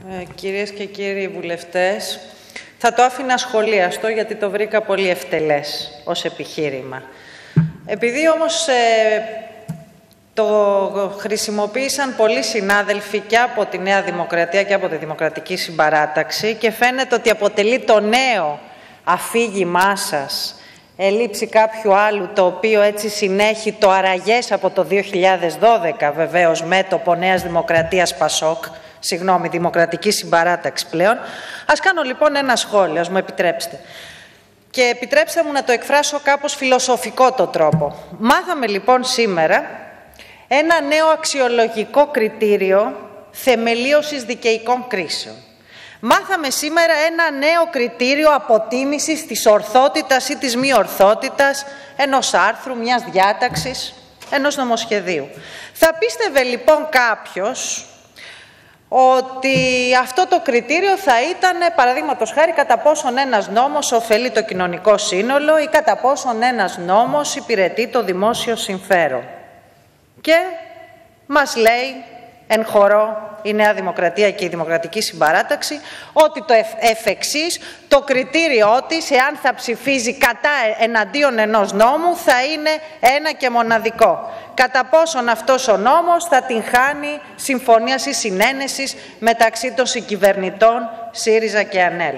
Κυρίες και κύριοι βουλευτές, θα το άφηνα σχολίαστο γιατί το βρήκα πολύ ευτελές ως επιχείρημα. Επειδή όμως το χρησιμοποίησαν πολλοί συνάδελφοι και από τη Νέα Δημοκρατία και από τη Δημοκρατική Συμπαράταξη και φαίνεται ότι αποτελεί το νέο αφήγημά σας ελήψη κάποιου άλλου, το οποίο έτσι συνέχει το αραγές από το 2012, βεβαίως μέτωπο Νέας Δημοκρατίας Πασόκ, συγγνώμη, Δημοκρατική Συμπαράταξη πλέον. Ας κάνω λοιπόν ένα σχόλιο, ας μου επιτρέψετε. Και επιτρέψτε μου να το εκφράσω κάπως φιλοσοφικό το τρόπο. Μάθαμε λοιπόν σήμερα ένα νέο αξιολογικό κριτήριο θεμελίωσης δικαιικών κρίσεων. Μάθαμε σήμερα ένα νέο κριτήριο αποτίμησης της ορθότητας ή της μη ορθότητας ενός άρθρου, μιας διάταξης, ενός νομοσχεδίου. Θα πίστευε λοιπόν κάποιος ότι αυτό το κριτήριο θα ήταν, παραδείγματος χάρη, κατά πόσον ένας νόμος ωφελεί το κοινωνικό σύνολο ή κατά πόσον ένας νόμος υπηρετεί το δημόσιο συμφέρον. Και μας λέει εν χορό η Νέα Δημοκρατία και η Δημοκρατική Συμπαράταξη ότι το εφ' εξής, το κριτήριό της, εάν θα ψηφίζει κατά εναντίον ενός νόμου, θα είναι ένα και μοναδικό. Κατά πόσον αυτός ο νόμος θα την χάνει συμφωνίας ή συνένεσης μεταξύ των συγκυβερνητών ΣΥΡΙΖΑ και ΑΝΕΛ.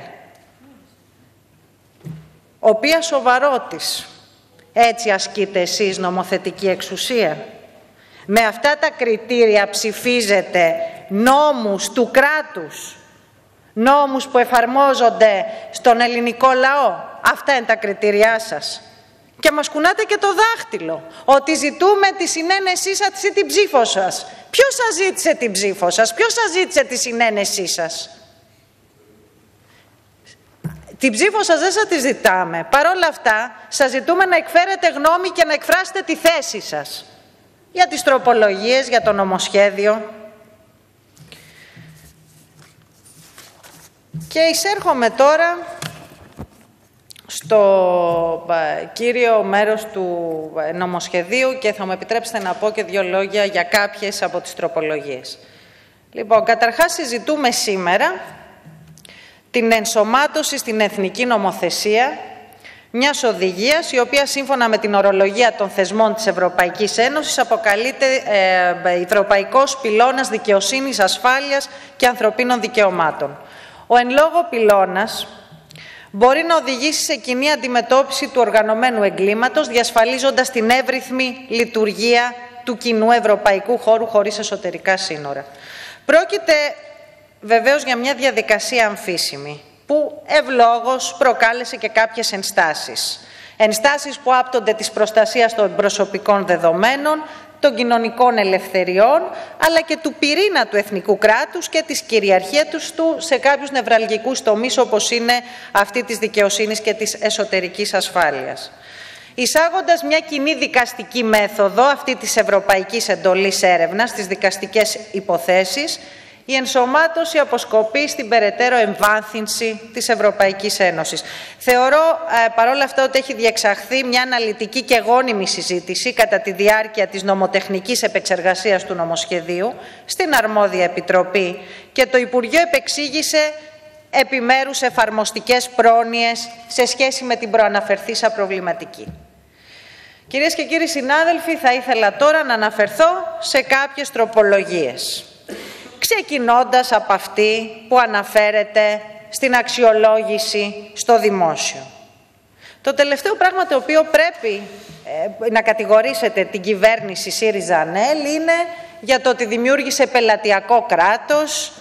Οποία σοβαρότης έτσι ασκείτε εσείς νομοθετική εξουσία? Με αυτά τα κριτήρια ψηφίζετε νόμους του κράτους, νόμους που εφαρμόζονται στον ελληνικό λαό. Αυτά είναι τα κριτήριά σας. Και μας κουνάτε και το δάχτυλο, ότι ζητούμε τη συνένεσή σας ή την ψήφο σας. Ποιος σας ζήτησε την ψήφο σας, ποιος σας ζήτησε τη συνένεσή σας? Την ψήφο σας δεν σας τη ζητάμε. Παρ' όλα αυτά, σας ζητούμε να εκφέρετε γνώμη και να εκφράσετε τη θέση σας για τις τροπολογίες, για το νομοσχέδιο. Και εισέρχομαι τώρα στο κύριο μέρος του νομοσχεδίου και θα μου επιτρέψετε να πω και δύο λόγια για κάποιες από τις τροπολογίες. Λοιπόν, καταρχάς συζητούμε σήμερα την ενσωμάτωση στην εθνική νομοθεσία μιας οδηγίας, η οποία σύμφωνα με την ορολογία των θεσμών της Ευρωπαϊκής Ένωσης αποκαλείται Ευρωπαϊκός Πυλώνας Δικαιοσύνης, Ασφάλειας και Ανθρωπίνων Δικαιωμάτων. Ο εν λόγω πυλώνας μπορεί να οδηγήσει σε κοινή αντιμετώπιση του οργανωμένου εγκλήματος, διασφαλίζοντας την εύρυθμη λειτουργία του κοινού ευρωπαϊκού χώρου χωρίς εσωτερικά σύνορα. Πρόκειται βεβαίως για μια διαδικασία αμφίσιμη, που ευλόγως προκάλεσε και κάποιες ενστάσεις. Ενστάσεις που άπτονται της προστασίας των προσωπικών δεδομένων, των κοινωνικών ελευθεριών, αλλά και του πυρήνα του εθνικού κράτους και της κυριαρχίας του σε κάποιους νευραλγικούς τομείς, όπως είναι αυτή της δικαιοσύνης και της εσωτερικής ασφάλειας. Εισάγοντας μια κοινή δικαστική μέθοδο, αυτή της Ευρωπαϊκής Εντολής Έρευνας, στις δικαστικές υποθέσεις, η ενσωμάτωση αποσκοπεί στην περαιτέρω εμβάθυνση της Ευρωπαϊκής Ένωσης. Θεωρώ παρόλα αυτά ότι έχει διεξαχθεί μια αναλυτική και γόνιμη συζήτηση κατά τη διάρκεια της νομοτεχνικής επεξεργασίας του νομοσχεδίου στην αρμόδια Επιτροπή και το Υπουργείο επεξήγησε επιμέρους εφαρμοστικές πρόνοιες σε σχέση με την προαναφερθήσα προβληματική. Κυρίες και κύριοι συνάδελφοι, θα ήθελα τώρα να αναφερθώ σε κάποιες τροπολογίες, ξεκινώντας από αυτή που αναφέρεται στην αξιολόγηση στο δημόσιο. Το τελευταίο πράγμα το οποίο πρέπει να κατηγορήσετε την κυβέρνηση ΣΥΡΙΖΑ-ΑΝΕΛ είναι για το ότι δημιούργησε πελατειακό κράτος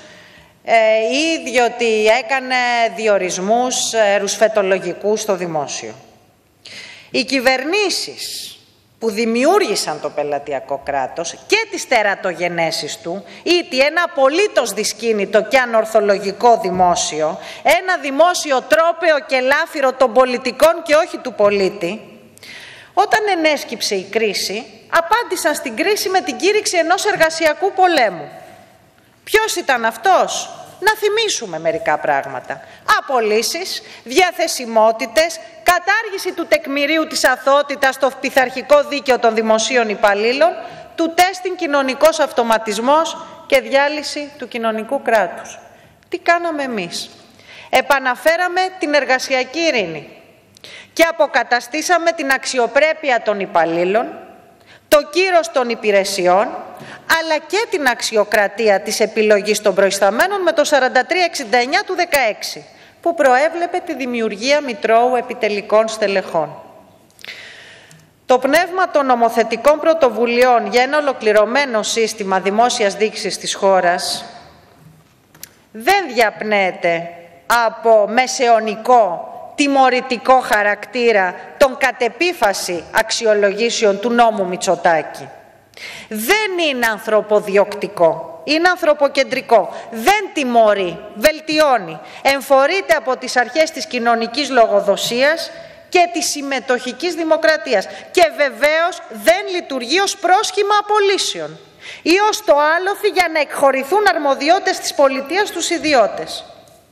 ή διότι έκανε διορισμούς ρουσφετολογικούς στο δημόσιο. Οι κυβερνήσεις που δημιούργησαν το πελατειακό κράτος και τις τερατογενέσεις του, ήτι ένα απολύτως δυσκίνητο και ανορθολογικό δημόσιο, ένα δημόσιο τρόπαιο και λάφυρο των πολιτικών και όχι του πολίτη, όταν ενέσκυψε η κρίση, απάντησαν στην κρίση με την κήρυξη ενός εργασιακού πολέμου. Ποιος ήταν αυτός? Να θυμίσουμε μερικά πράγματα. Απολύσεις, διαθεσιμότητες, κατάργηση του τεκμηρίου της αθωότητας στο πειθαρχικό δίκαιο των δημοσίων υπαλλήλων, του τέστην κοινωνικός αυτοματισμός και διάλυση του κοινωνικού κράτους. Τι κάναμε εμείς? Επαναφέραμε την εργασιακή ειρήνη και αποκαταστήσαμε την αξιοπρέπεια των υπαλλήλων, το κύρος των υπηρεσιών, αλλά και την αξιοκρατία της επιλογής των προϊσταμένων με το 4369 του 16, που προέβλεπε τη δημιουργία μητρώου επιτελικών στελεχών. Το πνεύμα των νομοθετικών πρωτοβουλειών για ένα ολοκληρωμένο σύστημα δημόσιας διοίκησης της χώρας δεν διαπνέεται από μεσαιωνικό τιμωρητικό χαρακτήρα των κατ' επίφαση αξιολογήσεων του νόμου Μητσοτάκη. Δεν είναι ανθρωποδιοκτικό, είναι ανθρωποκεντρικό. Δεν τιμωρεί, βελτιώνει. Εμφορείται από τις αρχές της κοινωνικής λογοδοσίας και της συμμετοχικής δημοκρατίας. Και βεβαίως δεν λειτουργεί ως πρόσχημα απολύσεων ή ως το άλοθη για να εκχωρηθούν αρμοδιότητες της πολιτείας στους ιδιώτες.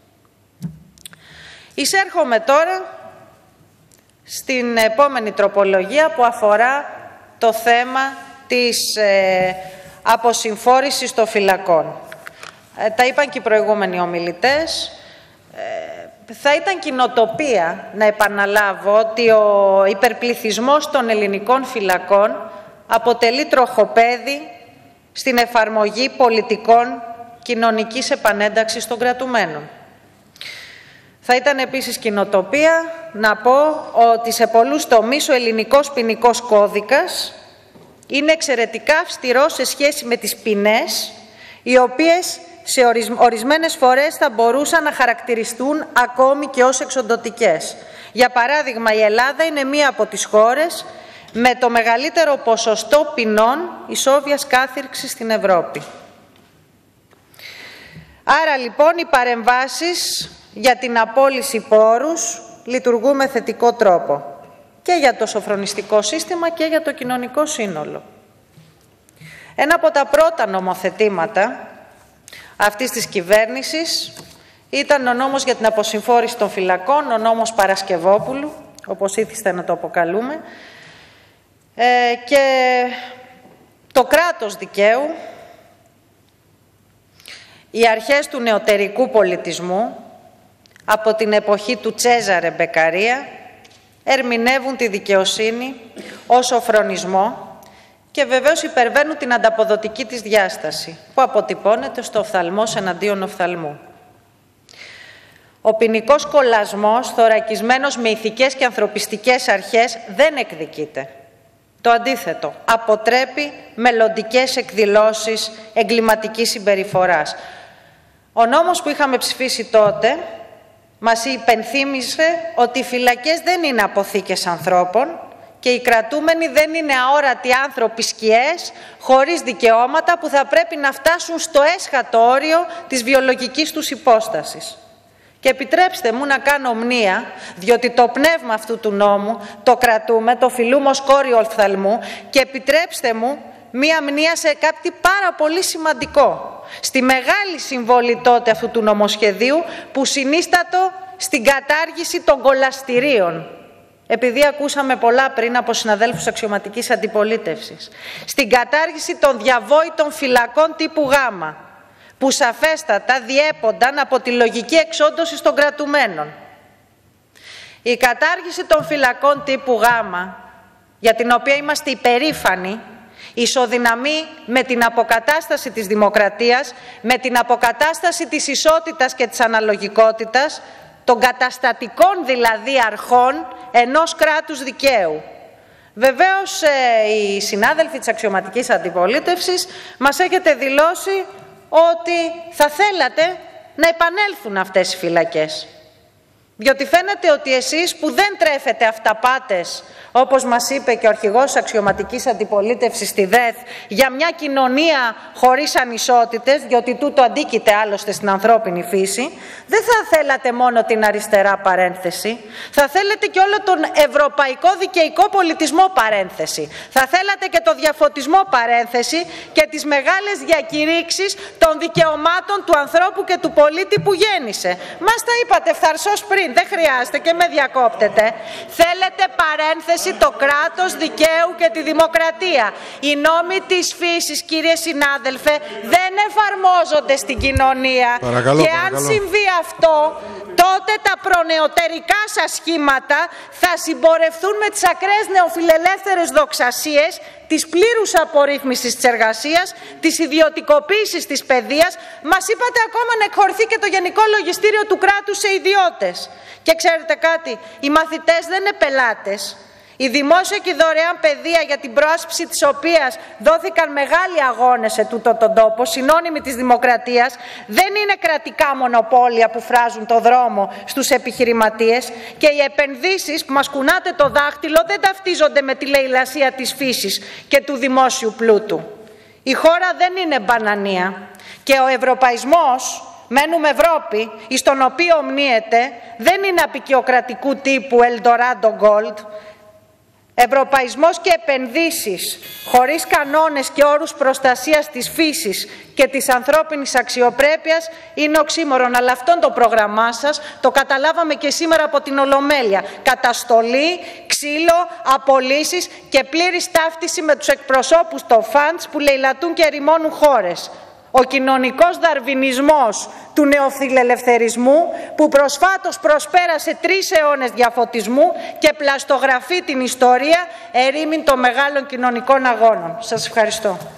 Εισέρχομαι τώρα στην επόμενη τροπολογία που αφορά το θέμα της αποσυμφόρησης των φυλακών. Τα είπαν και οι προηγούμενοι ομιλητές. Θα ήταν κοινοτοπία να επαναλάβω ότι ο υπερπληθυσμός των ελληνικών φυλακών αποτελεί τροχοπέδι στην εφαρμογή πολιτικών κοινωνικής επανένταξης των κρατουμένων. Θα ήταν επίσης κοινοτοπία να πω ότι σε πολλούς τομείς ο ελληνικός ποινικός κώδικας είναι εξαιρετικά αυστηρός σε σχέση με τις ποινές, οι οποίες σε ορισμένες φορές θα μπορούσαν να χαρακτηριστούν ακόμη και ως εξοντωτικές. Για παράδειγμα, η Ελλάδα είναι μία από τις χώρες με το μεγαλύτερο ποσοστό ποινών ισόβιας κάθυρξης στην Ευρώπη. Άρα λοιπόν οι παρεμβάσεις για την απόλυση πόρους λειτουργούν με θετικό τρόπο και για το σοφρονιστικό σύστημα και για το κοινωνικό σύνολο. Ένα από τα πρώτα νομοθετήματα αυτής της κυβέρνησης ήταν ο νόμος για την αποσυμφόρηση των φυλακών, ο νόμος Παρασκευόπουλου, όπως ήθιστε να το αποκαλούμε, και το κράτος δικαίου, οι αρχές του νεωτερικού πολιτισμού από την εποχή του Τσέζαρε Μπεκαρία ερμηνεύουν τη δικαιοσύνη ως σοφρονισμό και βεβαίως υπερβαίνουν την ανταποδοτική της διάσταση που αποτυπώνεται στο οφθαλμός εναντίον οφθαλμού. Ο ποινικός κολασμός, θωρακισμένος με ηθικές και ανθρωπιστικές αρχές, δεν εκδικείται. Το αντίθετο, αποτρέπει μελλοντικές εκδηλώσεις εγκληματικής συμπεριφοράς. Ο νόμος που είχαμε ψηφίσει τότε μας υπενθύμισε ότι οι φυλακές δεν είναι αποθήκες ανθρώπων και οι κρατούμενοι δεν είναι αόρατοι άνθρωποι σκιές χωρίς δικαιώματα που θα πρέπει να φτάσουν στο έσχατο όριο της βιολογικής τους υπόστασης. Και επιτρέψτε μου να κάνω μνήα, διότι το πνεύμα αυτού του νόμου το κρατούμε, το φιλούμε ως κόριο οφθαλμού, και επιτρέψτε μου μία μνήα σε κάτι πάρα πολύ σημαντικό. Στη μεγάλη συμβολή τότε αυτού του νομοσχεδίου που συνίστατο στην κατάργηση των κολαστηρίων. Επειδή ακούσαμε πολλά πριν από συναδέλφους αξιωματικής αντιπολίτευσης. Στην κατάργηση των διαβόητων φυλακών τύπου Γ, που σαφέστατα διέπονταν από τη λογική εξόντωση των κρατουμένων. Η κατάργηση των φυλακών τύπου Γ, για την οποία είμαστε υπερήφανοι, ισοδυναμεί με την αποκατάσταση της δημοκρατίας, με την αποκατάσταση της ισότητας και της αναλογικότητας, των καταστατικών δηλαδή αρχών ενός κράτους δικαίου. Βεβαίως, οι συνάδελφοι της αξιωματικής αντιπολίτευσης μας έχετε δηλώσει ότι θα θέλατε να επανέλθουν αυτές οι φυλακές. Διότι φαίνεται ότι εσείς που δεν τρέφετε αυταπάτες, όπως μας είπε και ο αρχηγός της αξιωματικής αντιπολίτευσης στη ΔΕΘ, για μια κοινωνία χωρίς ανισότητες, διότι τούτο αντίκειται άλλωστε στην ανθρώπινη φύση, δεν θα θέλατε μόνο την αριστερά παρένθεση, θα θέλετε και όλο τον ευρωπαϊκό δικαιικό πολιτισμό παρένθεση. Θα θέλατε και το διαφωτισμό παρένθεση και τις μεγάλες διακηρύξεις των δικαιωμάτων του ανθρώπου και του πολίτη που γέννησε. Μας τα είπατε φθαρσώς πριν, δεν χρειάζεται και με διακόπτετε. Θέλετε παρένθεση προασπίσει το κράτος δικαίου και τη δημοκρατία. Οι νόμοι της φύσης, κύριε συνάδελφε, δεν εφαρμόζονται στην κοινωνία. Και αν συμβεί αυτό, τότε τα προνεωτερικά σας σχήματα θα συμπορευθούν με τις ακραίες νεοφιλελεύθερες δοξασίες της πλήρους απορρίθμισης της εργασίας, της ιδιωτικοποίησης της παιδείας. Μας είπατε ακόμα να εκχωρηθεί και το Γενικό Λογιστήριο του κράτους σε ιδιώτες. Και ξέρετε κάτι, οι μαθητές δεν είναι πελάτες. Η δημόσια και δωρεάν παιδεία, για την προάσπιση της οποίας δόθηκαν μεγάλοι αγώνες σε τούτο τον τόπο, συνώνυμοι της δημοκρατίας, δεν είναι κρατικά μονοπόλια που φράζουν το δρόμο στους επιχειρηματίες, και οι επενδύσεις που μας κουνάτε το δάχτυλο δεν ταυτίζονται με τη λαιλασία της φύσης και του δημόσιου πλούτου. Η χώρα δεν είναι μπανανία και ο ευρωπαϊσμός, μένουμε Ευρώπη, εις τον οποίο ομνύεται, δεν είναι απικιοκρατικού τύπου Eldorado Gold. Ευρωπαϊσμός και επενδύσεις χωρίς κανόνες και όρους προστασίας της φύσης και της ανθρώπινης αξιοπρέπειας είναι οξύμορον. Αλλά αυτόν το πρόγραμμά σας το καταλάβαμε και σήμερα από την Ολομέλεια. Καταστολή, ξύλο, απολύσεις και πλήρης ταύτιση με τους εκπροσώπους των φαντς που λαιλατούν και ερημώνουν χώρες. Ο κοινωνικός δαρβινισμός του νεοφιλελευθερισμού που προσφάτως προσπέρασε 3 αιώνες διαφωτισμού και πλαστογραφεί την ιστορία ερήμην των μεγάλων κοινωνικών αγώνων. Σας ευχαριστώ.